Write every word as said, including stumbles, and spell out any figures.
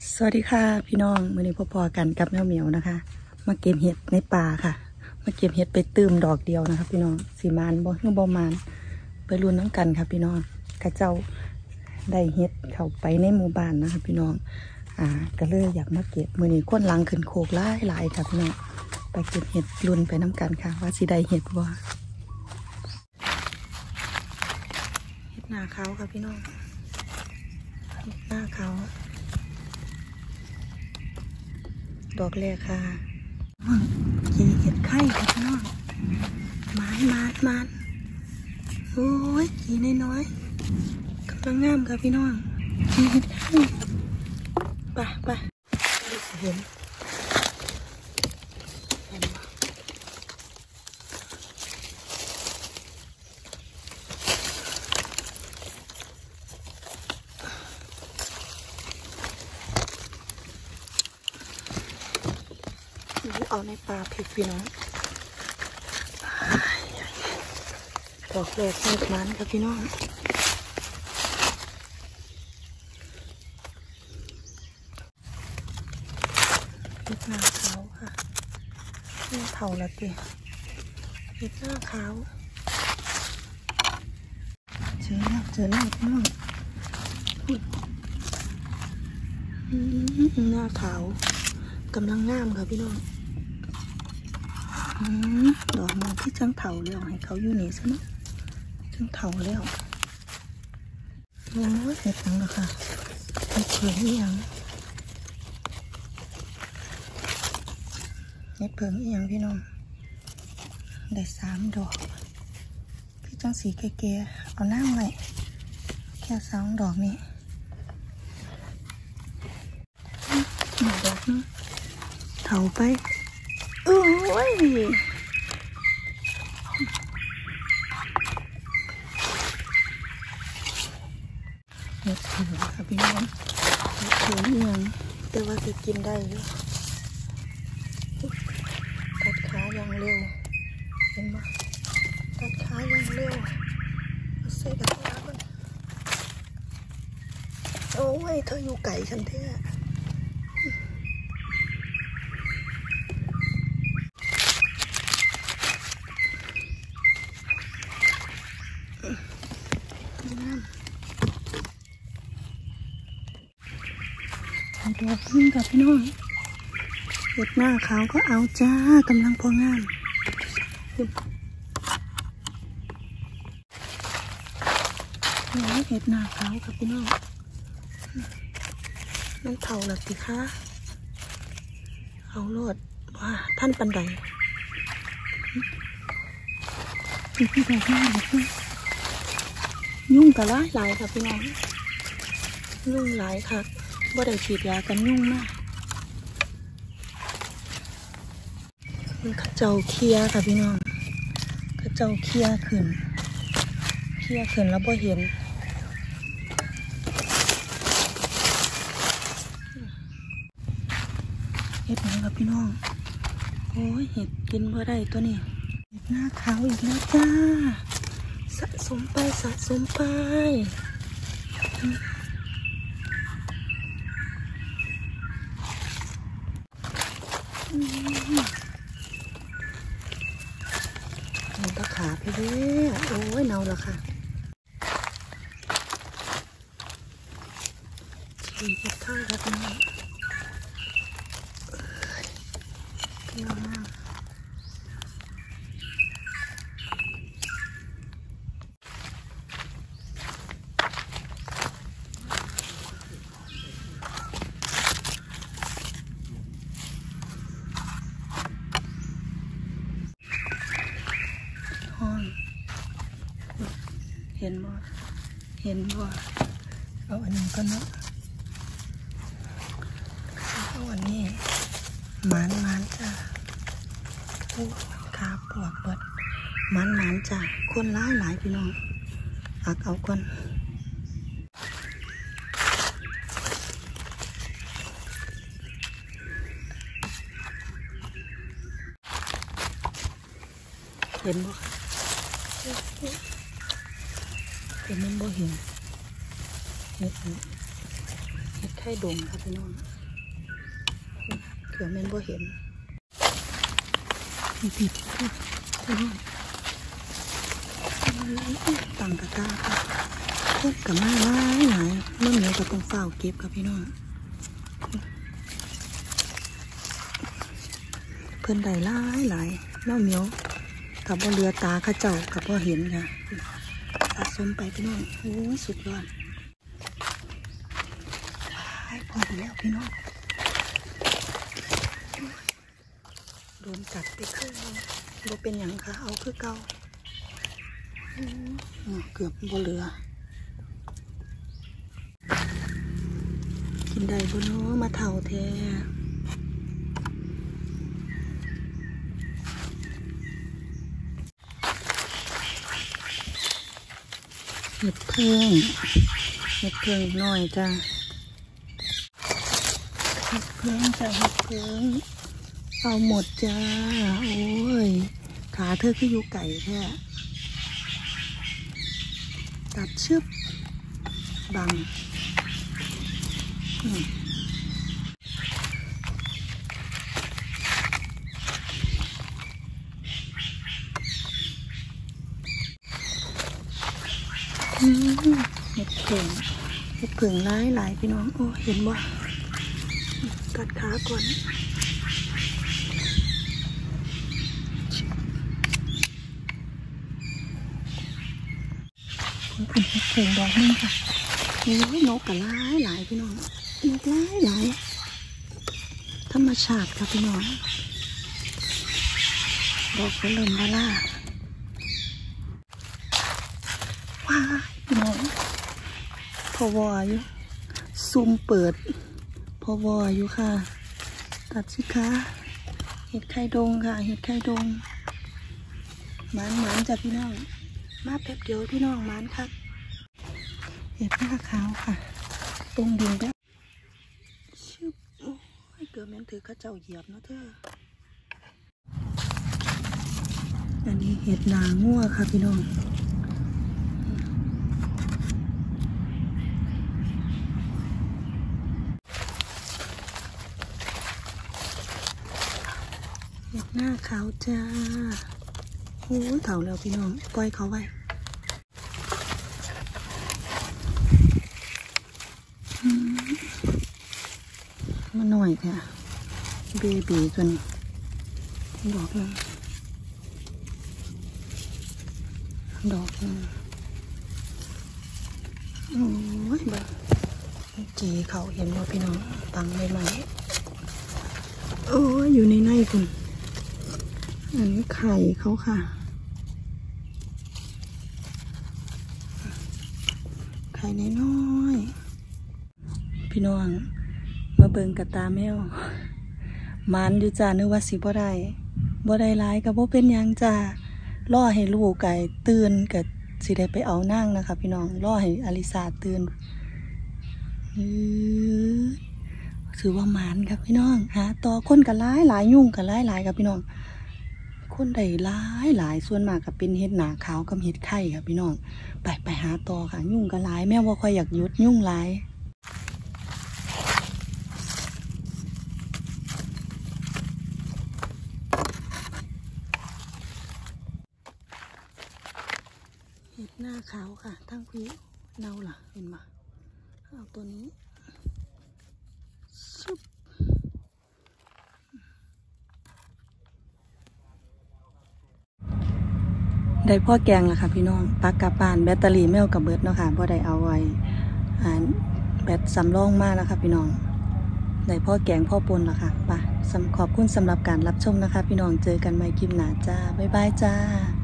สวัสดีค่ะพี่น้องมื้อนี้พอๆกันกับแมวเหมียวนะคะมาเก็บเห็ดในป่าค่ะมาเก็บเห็ดไปตื้มดอกเดียวนะคะพี่น้องสีมานบ่ฮึ่งบ่มานไปลุ้นน้ำกันค่ะพี่น้องกระเจ้าได้เห็ดเข้าไปในหมู่บ้านนะคะพี่น้องอ่าก็เลยอยากมาเก็บมื้อนี้คนลังขึ้นโคกหลายหลายค่ะพี่น้องไปเก็บเห็ดลุ้นไปน้ำกันค่ะว่าสิได้เห็ดบ่เห็ดหน้าเขาค่ะพี่น้องเห็ดหน้าเขาดอกแรกค่ะกีเห็ดไข่ค่ะพี่น้องมานมานมานโอ้ยกีน้อยๆกำลังงามค่ะพี่น้องกีเห็ดไข่ไปไปเห็นเห็นปะเอาในป่าผิดพี่น้องดอกแรกเห็ดมันค่ะพี่น้องเห็ดหน้าขาวค่ะเห็ดเผาละเตี้ยเห็ดหน้าขาวเจอแล้วเจอแล้วพี่น้องหน้าขาวกำลังงามค่ะพี่น้องดอกมันที่จังเถาแล้วให้เขาอยู่นี่ซะเนาะจังเถาแล้วโอ้ยเห็ดยังละค่ะเห็ดเผือกอีหยังเห็ดเผือกอีหยังพี่น้องได้สามดอกพี่จังสีแก่ๆเอาน้ำไว้แค่สองดอกนี้หนึ่งดอกนึงเถาไปโอ้ยเห็ดเผือกค่ะพี่น้องเห็ดเผือกยังแต่ว่าจะกินได้อยู่ตัดขาอย่างเร็วเห็นไหมตัดขาอย่างเร็วใส่กระทะก่อนโอ้ยเธออยู่ไก่ฉันแท้ดอกพึ่งกับพี่น้องเห็ดหน้าขาวก็เอาจ้ากำลังพองามนี่เห็ดหน้าขาวกับพี่น้องนั่นเท่าหลักสิคะเอาโลดว่าท่านปันใดพี่พี่ดอกหน้าดอกพึ่งยุ่งกับละหลายค่ะพี่น้องยุ่งหลายค่ะบ่ได้ฉีดยากันยุ่งมากมันข้าเจ้าเคี้ยค่ะพี่น้องข้าเจ้าเคี้ยขึ้นเคี้ยขึ้นแล้วบ่เห็นเห็ดไหนครับพี่น้องโอ้ยเห็ดกินบ่ได้ตัวนี้เห็ดหน้าขาวอีกแล้วจ้าสะสมไปสะสมไปมันตะขาไปเลยโอ้ยเน่าแล้วค่ะฉีดเห็ดข้าวแบบนี้เกี่ยวมากเห็นบ่เห็นบ่เอาอันนี้ก็เนาะเอาอันนี้มันมันจ้ะโอ้ขาปวดเบิดมันมันจ้ะคนร้ายหลายพี่น้องอักเอาก่อนเห็นบ่เห็นมันบ่เห็นเห็ดเห็ดไข่ดงครับพี่น้องเกือบแม่นบ่เห็นผิดพี่น้องตังกะตาค่ะเก็บกับมาหลายหลายเมื่อเหนียวก็ต้องเฝ้าเก็บครับพี่น้องเพิ่นได้หลายหลายเมื่อเหนียวกับบ่เรือตาข้าเจ้ากับบ่เห็นค่ะสะสมไปพี่น้องโอ้ยสุดยอดพอดีแล้วพี่น้องโดนกัดไปครึ่งบ่เป็นอย่างค่ะเอาคือเก่าเกือบบ่เหลือกินได้บ่เนาะมาเท่าแท้เห็ดเพิ่งเห็ดเพิ่งหน่อยจ้าเห็ดเพิ่งจ้าเห็ดเพิ่งเอาหมดจ้าโอ้ยขาเธอคืออยู่ไก่แท้ตัดชึบบังเห็ดเผิงเห็ดเผิงหลายหลายพี่น้องโอ้เห็นบ่กัดขาก่อนเป็นเห็ดเผิงดอกนึงค่ะโอ้ยนกกับหลายหลายพี่น้องนกหลายหลายธรรมชาติค่ะพี่น้องดอกกระเริ่มบาล่าว้าพี่น้องพอวออยู่ซุ่มเปิดพอวออยู่ค่ะตัดสิคะเห็ดไข่ดงค่ะเห็ดไข่ดงหมานหมานจ้ะพี่น้องมาแป๊บเดียวพี่น้องหมานครับเห็ดหน้าขาวค่ะตรงดินแบบชิบโอ้ยเกือบแม่นถือข้าเจ้าเหยียบเนาะเธออันนี้เห็ดนางงัวค่ะพี่น้องเห็ดหน้าขาวจ้าโอ้ยเถาแล้วพี่น้องปล่อยเขาไว้มาหน่อยค่ะเบบีตัวนี้ดอกนึงดอกนึงโอ้ยแบบจีเขาเห็นว่าพี่น้องปังใหม่ๆโอ้ยอยู่ในในคุณอันนี้ไข่เขาค่ะไข่น้อยๆพี่น้องมาเบิ่งกับตาแมวมันอยู่จ้านึกว่าสิบ่ได้บ่ได้ร้ายกับบ่เป็นยังจ้าล่อให้ลูกไก่ตื่นกับสิได้ไปเอานั่งนะคะพี่น้องล่อให้อลิซาตื่นถือว่ามันครับพี่น้องหาต่อคนกับหลายหลายยุ่งกับหลายหลายครับพี่น้องคนใดหลายหลายส่วนมากกับเป็นเห็ดหนาขาวกับเห็ดไข่ครับพี่น้องไปไปหาต่อค่ะยุ่งกับหลายแม่ว่าคอยอยากยุดยุ่งหลายเห็ดหน้าขาวค่ะทั้งพี่เน่าล่ะเห็นไหมเอาตัวนี้ซุบได้พ่อแกงแล้วค่ะพี่น้องปักกาปานแบตเตอรี่แมวกับเบิร์ดเนาะค่ะพอได้เอาไว้อ่าแบตสำรองมากแล้วค่ะพี่น้องได้พ่อแกงพ่อปนแล้วค่ะป่ะขอบคุณสำหรับการรับชมนะคะพี่น้องเจอกันใหม่คลิปหน้าจ้าบ๊ายบายจ้า